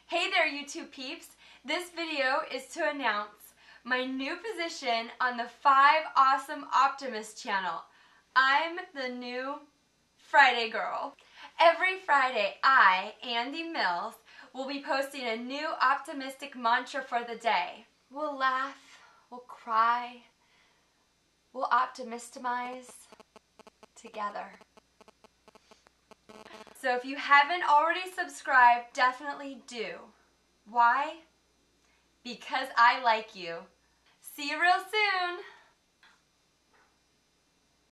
Hey there, YouTube peeps! This video is to announce my new position on the 5AwesomeOptimists channel. I'm the new Friday girl. Every Friday, I, Andie Mills, will be posting a new optimistic mantra for the day. We'll laugh, we'll cry, we'll optimize together. So if you haven't already subscribed, definitely do. Why? Because I like you. See you real soon!